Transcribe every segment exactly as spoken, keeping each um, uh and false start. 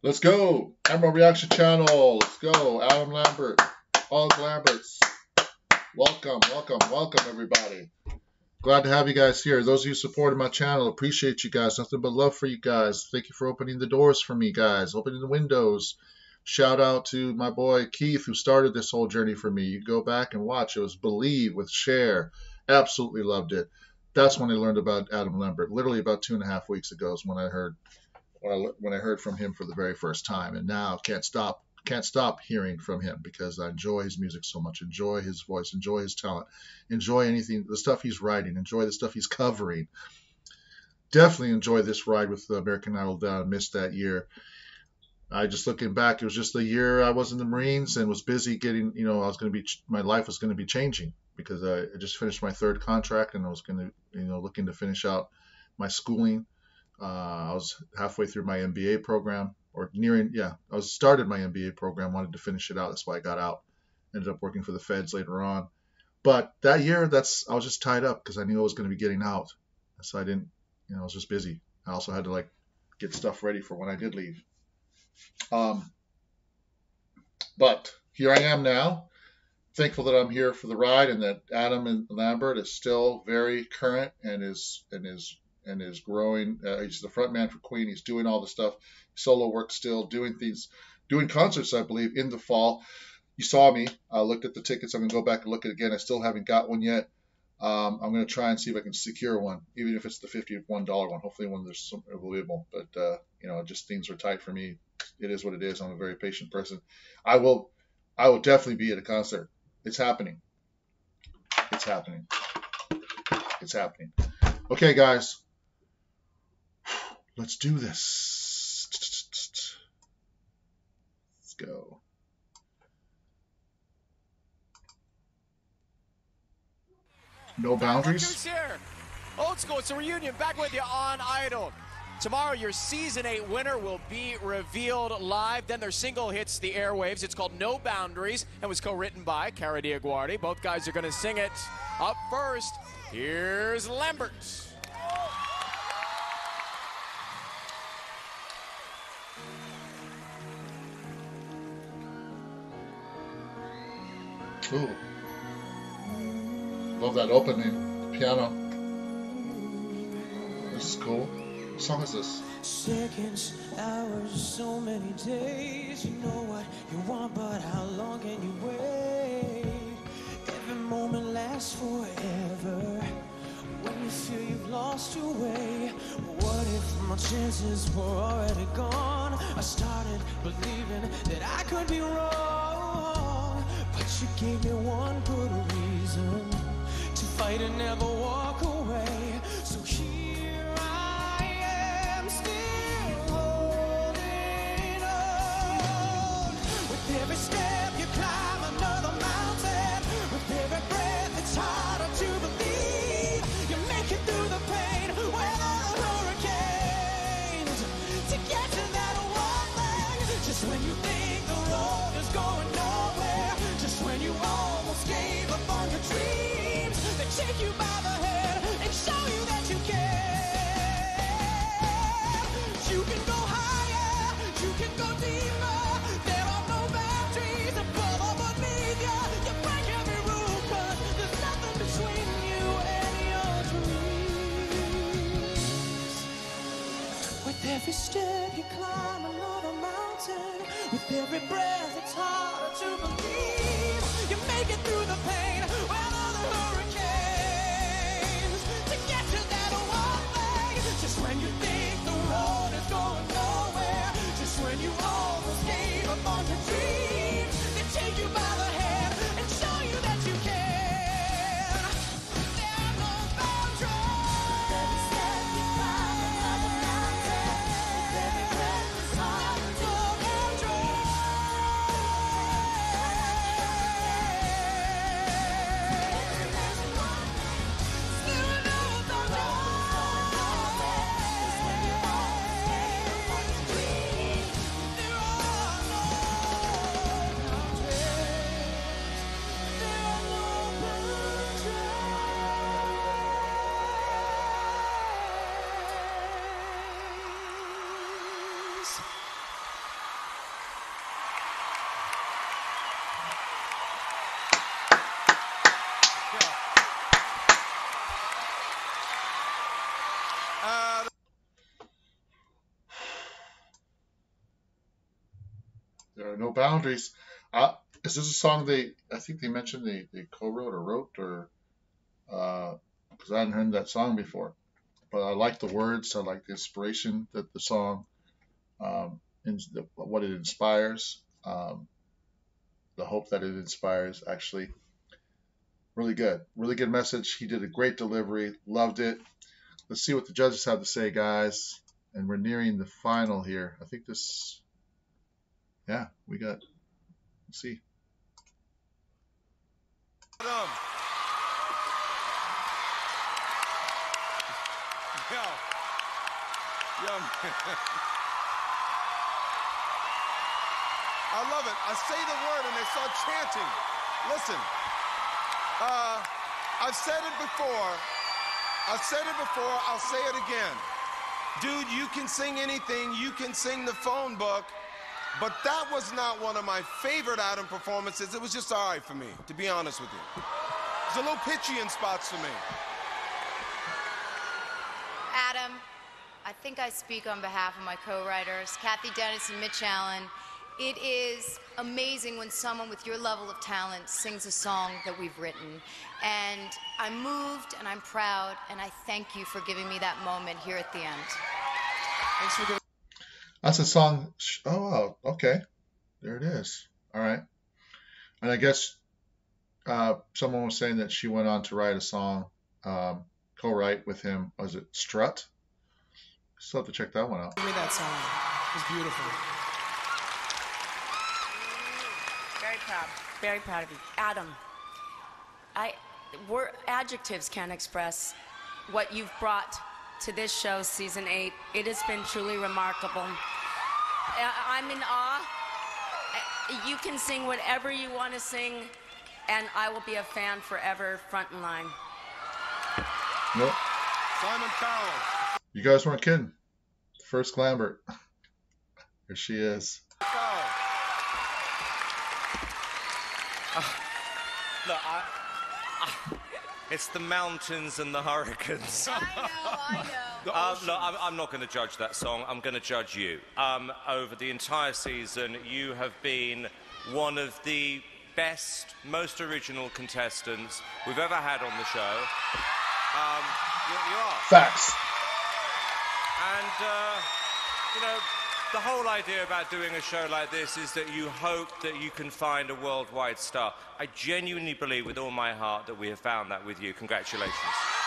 Let's go. Ammaron Reaction Channel. Let's go. Adam Lambert. All Lamberts. Welcome, welcome, welcome, everybody. Glad to have you guys here. Those of you who supported my channel, appreciate you guys. Nothing but love for you guys. Thank you for opening the doors for me, guys. Opening the windows. Shout out to my boy Keith, who started this whole journey for me. You go back and watch. It was Believe with Cher. Absolutely loved it. That's when I learned about Adam Lambert. Literally about two and a half weeks ago is when I heard when I, when I heard from him for the very first time. And now can't stop can't stop hearing from him because I enjoy his music so much. Enjoy his voice. Enjoy his talent. Enjoy anything, the stuff he's writing. Enjoy the stuff he's covering. Definitely enjoy this ride with the American Idol that I missed that year. I just looking back, it was just the year I was in the Marines and was busy getting, you know, I was going to be, my life was going to be changing because I just finished my third contract and I was going to, you know, looking to finish out my schooling. Uh, I was halfway through my M B A program or nearing, yeah, I was started my M B A program, wanted to finish it out. That's why I got out. Ended up working for the feds later on. But that year, that's, I was just tied up because I knew I was going to be getting out. So I didn't, you know, I was just busy. I also had to like get stuff ready for when I did leave. Um, but here I am now, thankful that I'm here for the ride and that Adam and Lambert is still very current and is and is and is growing. Uh, he's the front man for Queen. He's doing all the stuff, solo work still, doing things, doing concerts, I believe, in the fall. You saw me. I looked at the tickets. I'm going to go back and look at it again. I still haven't got one yet. Um, I'm going to try and see if I can secure one, even if it's the fifty-one dollar one. Hopefully one there's some available. But, uh, you know, just things are tight for me. It is what it is. I'm a very patient person. I will, I will definitely be at a concert. It's happening. It's happening. It's happening. Okay, guys. Let's do this. Let's go. No Boundaries. Old school. It's a reunion. Back with you on Idol. Tomorrow, your season eight winner will be revealed live. Then their single hits the airwaves. It's called No Boundaries and was co-written by Cara Diaguardi. Both guys are going to sing it. Up first, here's Lambert. Ooh. Love that opening piano. This is cool. What song is this? Seconds, hours, so many days. You know what you want, but how long can you wait? Every moment lasts forever. When you feel you've lost your way, what if my chances were already gone? I started believing that I could be wrong, but you gave me one good reason to fight and never walk away. So here I am, still holding on. With every step you climb another mountain, with every breath it's harder to believe. You make it through the pain, weather the hurricanes, to get to that one thing. Just when you think the road is going nowhere, just when you almost gave up on your dreams, they take you by the hand and show you that you can. You can go higher, you can go deeper. There are no boundaries above or beneath you. You break every rule, cause there's nothing between you and your dreams. With every step you climb another mountain, with every breath it's harder to believe. You make it through the pain, weather the hurricanes, to get to that one thing. Just when you think the road is going nowhere, just when you almost gave up on your dreams, they take you by the hand and show you that you can. There are no boundaries. Every step you climb another mountain, every breath is hard to boundaries. There are no boundaries. Uh, is this a song they? I think they mentioned they, they co-wrote or wrote or because uh, I hadn't heard that song before. But I like the words. I like the inspiration that the song, um, and the, what it inspires, um, the hope that it inspires. Actually, really good, really good message. He did a great delivery. Loved it. Let's see what the judges have to say, guys. And we're nearing the final here. I think this. Yeah, we got. Let's see. Um, yo, yo, I love it. I say the word and they start chanting. Listen, uh, I've said it before. I've said it before. I'll say it again. Dude, you can sing anything. You can sing the phone book. But that was not one of my favorite Adam performances. It was just all right for me, to be honest with you. It's a little pitchy in spots for me. Adam, I think I speak on behalf of my co-writers, Kathy Dennis and Mitch Allen. It is amazing when someone with your level of talent sings a song that we've written. And I'm moved and I'm proud, and I thank you for giving me that moment here at the end. Thanks for giving. That's a song. Oh, wow. Okay. There it is. All right. And I guess uh, someone was saying that she went on to write a song, um, co-write with him. Was it Strut? Still have to check that one out. Give me that song. It was beautiful. Very proud. Very proud of you. Adam, I, word, adjectives can't express what you've brought to this show, season eight. It has been truly remarkable. I'm in awe. You can sing whatever you want to sing, and I will be a fan forever, front and line. Nope. Simon Cowell. You guys weren't kidding. First Lambert. Here she is. Cowell. Uh, look, I, I, it's the mountains and the hurricanes. I know, I know. Um, look, I'm, I'm not going to judge that song. I'm going to judge you. Um, over the entire season, you have been one of the best, most original contestants we've ever had on the show. Um, you, you are. Facts. And, uh, you know, the whole idea about doing a show like this is that you hope that you can find a worldwide star. I genuinely believe with all my heart that we have found that with you. Congratulations.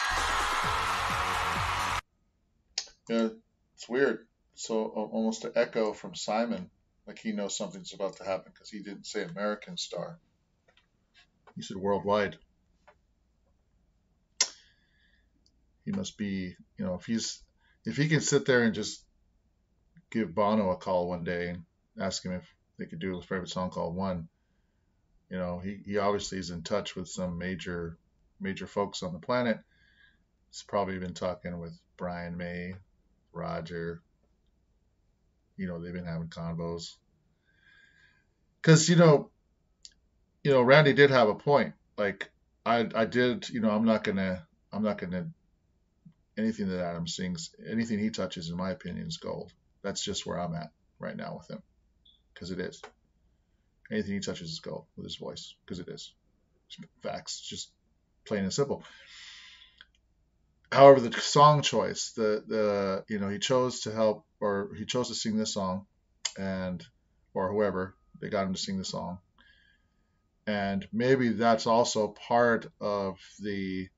Yeah, it's weird. So uh, almost an echo from Simon, like he knows something's about to happen because he didn't say American star. He said worldwide. He must be, you know, if he's, if he can sit there and just give Bono a call one day and ask him if they could do his favorite song called One, you know, he, he obviously is in touch with some major, major folks on the planet. He's probably been talking with Brian May, Roger, you know, they've been having convos. Because, you know, you know, Randy did have a point. Like, I I did, you know, I'm not going to, I'm not going to, anything that Adam sings, anything he touches, in my opinion, is gold. That's just where I'm at right now with him. Because it is. Anything he touches is gold with his voice. Because it is. It's facts. Just plain and simple. However, the song choice, the the you know, he chose to help, or he chose to sing this song, and or whoever they got him to sing the song, and maybe that's also part of the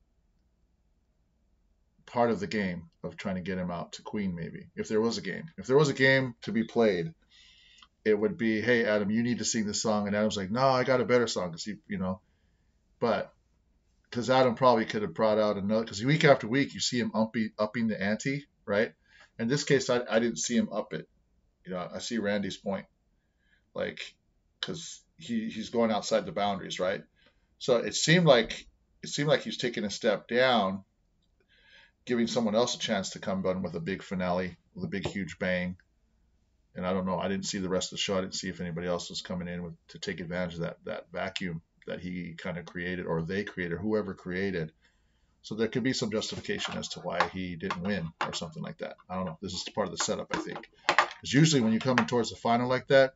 part of the game of trying to get him out to Queen. Maybe if there was a game, if there was a game to be played, it would be, hey Adam, you need to sing this song, and Adam's like, no, I got a better song, because he, you know, but. Because Adam probably could have brought out another, because week after week you see him upping, upping the ante, right? In this case, I, I didn't see him up it. You know, I see Randy's point, like, because he, he's going outside the boundaries, right? So it seemed like it seemed like he was taking a step down, giving someone else a chance to come in with a big finale, with a big huge bang. And I don't know, I didn't see the rest of the show. I didn't see if anybody else was coming in with to take advantage of that that vacuum that he kind of created, or they created, whoever created. So there could be some justification as to why he didn't win or something like that. I don't know. This is part of the setup, I think. Because usually when you come in towards the final like that,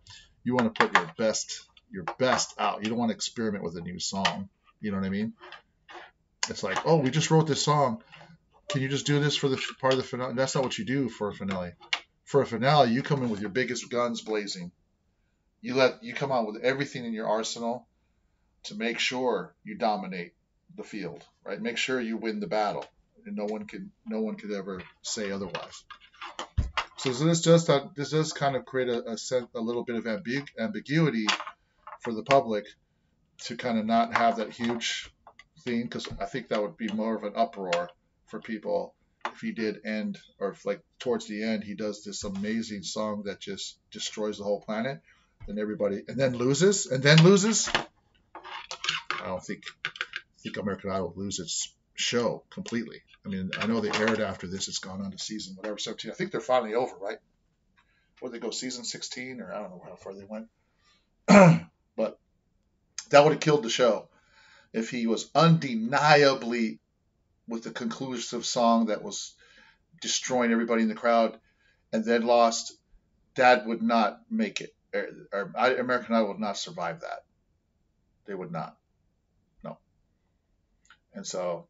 You want to put your best your best out. You don't want to experiment with a new song. You know what I mean? It's like, oh, we just wrote this song. Can you just do this for the part of the finale? That's not what you do for a finale. For a finale, you come in with your biggest guns blazing. You let you come out with everything in your arsenal to make sure you dominate the field, right? Make sure you win the battle, and no one can no one could ever say otherwise. So this does this does kind of create a a, sense, a little bit of ambig ambiguity for the public to kind of not have that huge theme, because I think that would be more of an uproar for people if he did end, or if like towards the end he does this amazing song that just destroys the whole planet, and everybody and then loses and then loses. I don't think I think American Idol will lose its show completely. I mean, I know they aired after this. It's gone on to season whatever seventeen. I think they're finally over, right? Or they go season sixteen, or I don't know how far they went. But that would have killed the show if he was undeniably with a conclusive song that was destroying everybody in the crowd, and then lost. That would not make it. Or, or American Idol would not survive that. They would not. No. And so,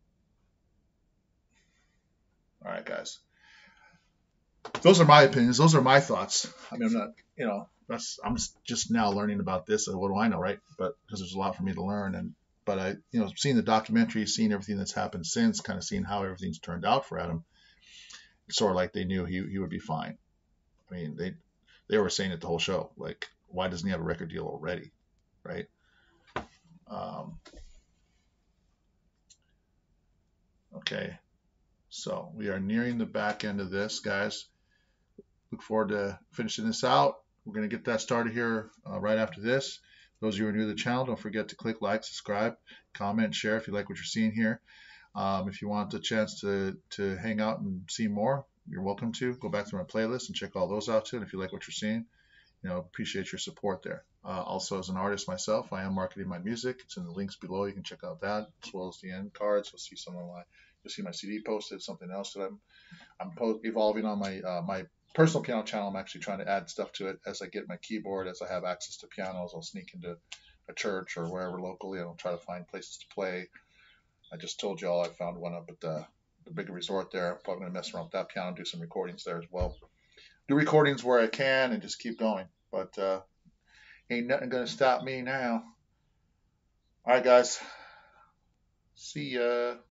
all right, guys. Those are my opinions. Those are my thoughts. I mean, I'm not, you know, that's I'm just now learning about this, and what do I know, right? But because there's a lot for me to learn, and but I, you know, seeing the documentary, seeing everything that's happened since, kind of seeing how everything's turned out for Adam, it's sort of like they knew he he would be fine. I mean, they they were saying it the whole show, like, why doesn't he have a record deal already, right? Um, okay, so we are nearing the back end of this, guys. Look forward to finishing this out. We're going to get that started here uh, right after this. Those of you who are new to the channel, don't forget to click like, subscribe, comment, share if you like what you're seeing here. Um, if you want a chance to, to hang out and see more, you're welcome to. Go back through my playlist and check all those out too. And if you like what you're seeing, you know, appreciate your support there. Uh, also, as an artist myself, I am marketing my music. It's in the links below. You can check out that, as well as the end cards. You'll see some of my, you'll see my C D posted, something else that I'm, I'm po evolving on my, uh, my personal piano channel. I'm actually trying to add stuff to it as I get my keyboard, as I have access to pianos. I'll sneak into a church or wherever locally, and I'll try to find places to play. I just told y'all I found one up at the, the big resort there. I'm probably going to mess around with that piano and do some recordings there as well. Do recordings where I can and just keep going. But uh, ain't nothing going to stop me now. All right, guys. See ya.